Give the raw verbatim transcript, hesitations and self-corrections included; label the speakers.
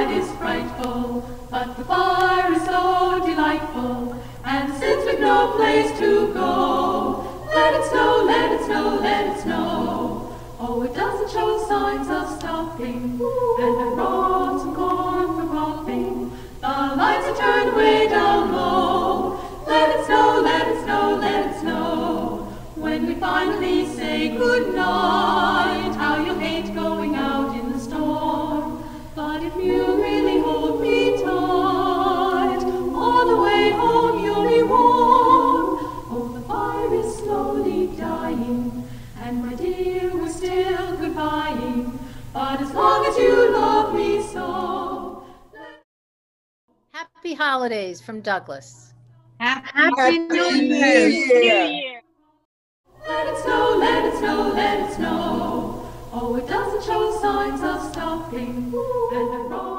Speaker 1: outside is frightful, but the fire is so delightful, and since we've no place to go, let it snow, let it snow, let it snow. Oh, it doesn't show signs of stopping, and I brought some corn for popping. The lights are turned way down low. Let it snow, let it snow, let it snow. When we finally say good night, how you'll hate going out in the storm. But if you really hold me tight, all the way home you'll be warm. Oh, the fire is slowly dying, and my dear, we're still goodbying. But as long as you love me so.
Speaker 2: Happy holidays from Douglas.
Speaker 3: Happy,
Speaker 4: Happy New Year.
Speaker 3: Year.
Speaker 1: Let it snow, let it snow, let it snow. Oh, it doesn't show signs of stopping, and I